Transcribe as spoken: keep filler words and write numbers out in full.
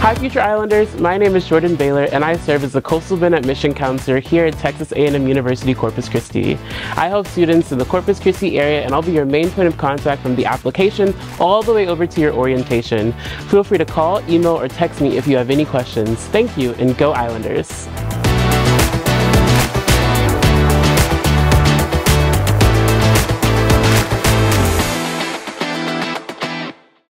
Hi Future Islanders, my name is Jordan Baylor and I serve as the Coastal Bend Admission Counselor here at Texas A and M University Corpus Christi. I help students in the Corpus Christi area and I'll be your main point of contact from the application all the way over to your orientation. Feel free to call, email, or text me if you have any questions. Thank you and go Islanders!